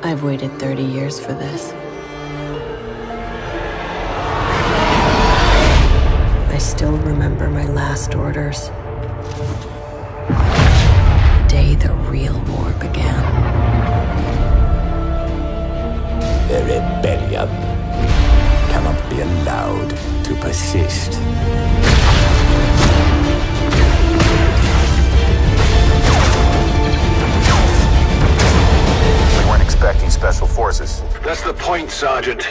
I've waited 30 years for this. I still remember my last orders. The day the real war began. The rebellion cannot be allowed to persist. We weren't expecting special forces. That's the point, Sergeant.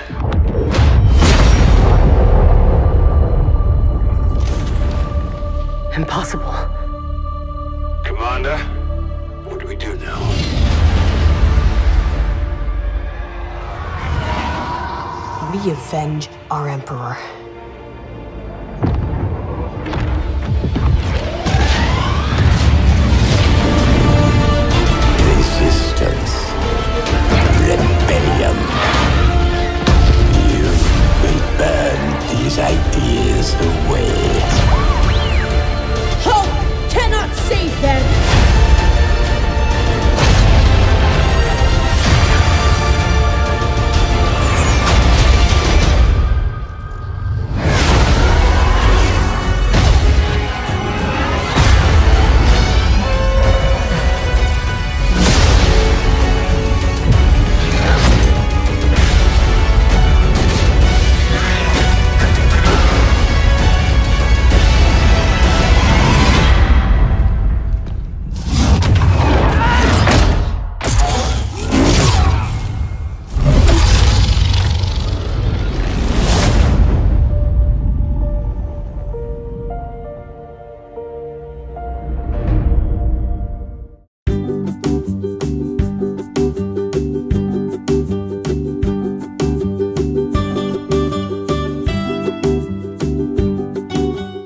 Impossible. Commander, what do we do now? We avenge our Emperor.